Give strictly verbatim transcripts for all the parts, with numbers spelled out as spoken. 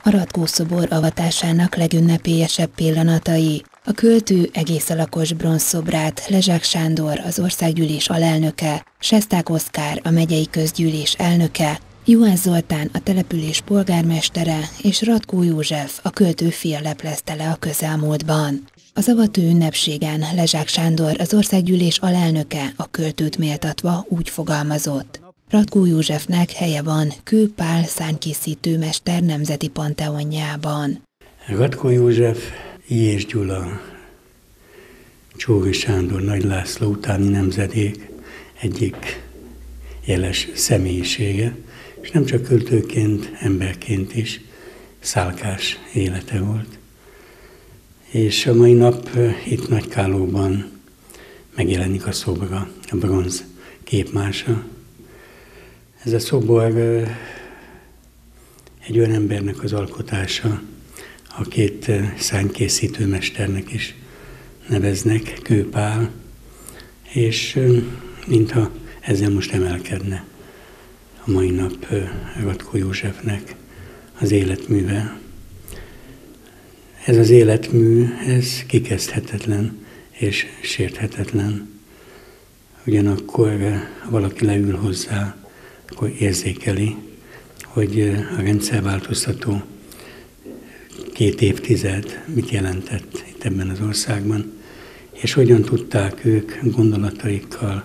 A Ratkó szobor avatásának legünnepélyesebb pillanatai. A költő egész alakos bronzszobrát Lezsák Sándor, az országgyűlés alelnöke, Sesták Oszkár, a megyei közgyűlés elnöke, Juhász Zoltán, a település polgármestere, és Ratkó József, a költő fia leplezte le a közelmúltban. Az avató ünnepségen Lezsák Sándor, az országgyűlés alelnöke, a költőt méltatva úgy fogalmazott: Ratkó Józsefnek helye van Kő Pál szárnykészítő mester nemzeti panteonjában. Ratkó József, Illyés Gyula, Csóri Sándor, Nagy László utáni nemzedék egyik jeles személyisége, és nem csak költőként, emberként is szálkás élete volt. És a mai nap itt Nagykállóban megjelenik a szobra, a bronz képmása. Ez a szobor egy olyan embernek az alkotása, akit szárnykészítő mesternek is neveznek, Kő Pál, és mintha ezzel most emelkedne a mai nap Ratkó Józsefnek az életműve. Ez az életmű, ez kikezdhetetlen és sérthetetlen. Ugyanakkor, ha valaki leül hozzá, akkor érzékeli, hogy a rendszerváltoztató két évtized mit jelentett itt ebben az országban, és hogyan tudták ők gondolataikkal,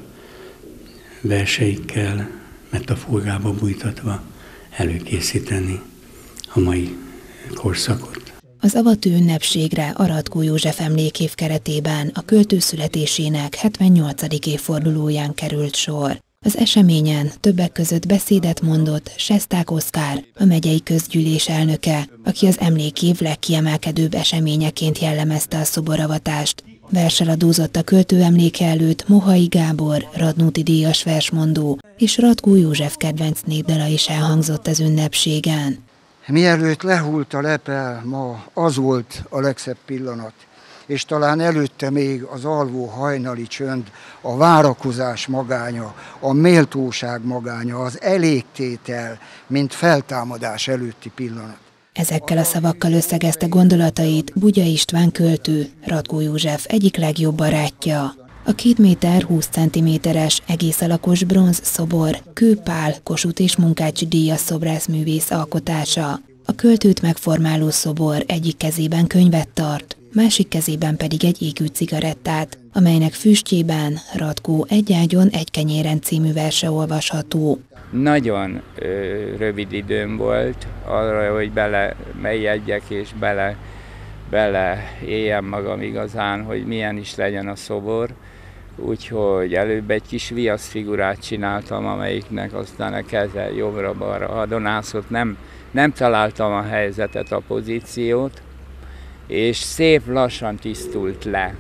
verseikkel, metaforába bújtatva előkészíteni a mai korszakot. Az avató ünnepségre a Ratkó József emlékév keretében a költő születésének hetvennyolcadik évfordulóján került sor. Az eseményen többek között beszédet mondott Sesták Oszkár, a megyei közgyűlés elnöke, aki az emlékév legkiemelkedőbb eseményeként jellemezte a szoboravatást. Verssel adózott a költő emléke előtt Mohai Gábor, Radnóti díjas versmondó, és Ratkó József kedvenc népdala is elhangzott az ünnepségen. Mielőtt lehult a lepel, ma az volt a legszebb pillanat, és talán előtte még az alvó hajnali csönd, a várakozás magánya, a méltóság magánya, az elégtétel, mint feltámadás előtti pillanat. Ezekkel a szavakkal összegezte gondolatait Bugya István költő, Ratkó József egyik legjobb barátja. A két méter húsz centiméteres egész alakos bronz szobor Kő Pál Kossuth és Munkácsi díjas szobrászművész alkotása. A költőt megformáló szobor egyik kezében könyvet tart, másik kezében pedig egy égő cigarettát, amelynek füstjében Ratkó Egy ágyon, egy kenyéren című verse olvasható. Nagyon ö, rövid időm volt arra, hogy bele megjegyek és bele, bele éljem magam igazán, hogy milyen is legyen a szobor. Úgyhogy előbb egy kis viaszfigurát csináltam, amelyiknek aztán a keze jobbra-balra hadonászott. Nem, nem találtam a helyzetet, a pozíciót, és szép lassan tisztult le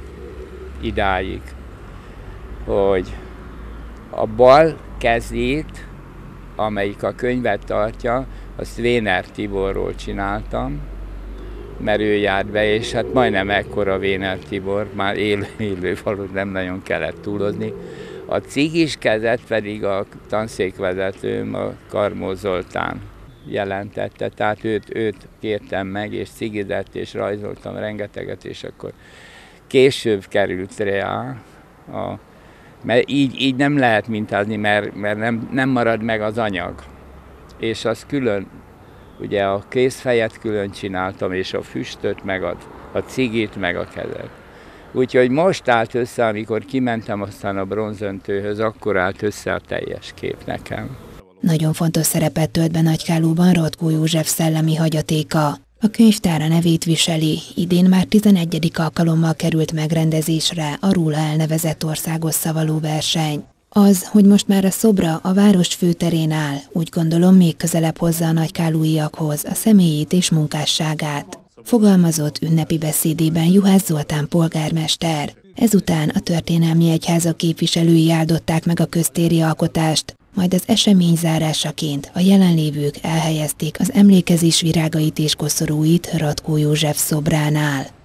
idáig, hogy a bal kezét, amelyik a könyvet tartja, azt Véner Tiborról csináltam, mert ő járt be, és hát majdnem ekkora Véner Tibor, már élő, élő falut nem nagyon kellett túlozni. A cigis kezet pedig a tanszékvezetőm, a Karmó Zoltán jelentette, tehát őt, őt kértem meg, és cigizett, és rajzoltam rengeteget, és akkor később került rá, a, mert így, így nem lehet mintázni, mert, mert nem, nem marad meg az anyag. És az külön, ugye a kézfejet külön csináltam, és a füstöt, meg a, a cigit, meg a kezet. Úgyhogy most állt össze, amikor kimentem aztán a bronzöntőhöz, akkor állt össze a teljes kép nekem. Nagyon fontos szerepet tölt be Nagykállóban Ratkó József szellemi hagyatéka. A könyvtára nevét viseli, idén már tizenegyedik alkalommal került megrendezésre a róla elnevezett országos szavaló verseny. Az, hogy most már a szobra a város főterén áll, úgy gondolom még közelebb hozza a nagykállóiakhoz a személyét és munkásságát. Fogalmazott ünnepi beszédében Juhász Zoltán polgármester. Ezután a történelmi egyházak képviselői áldották meg a köztéri alkotást, majd az esemény zárásaként a jelenlévők elhelyezték az emlékezés virágait és koszorúit Ratkó József szobránál.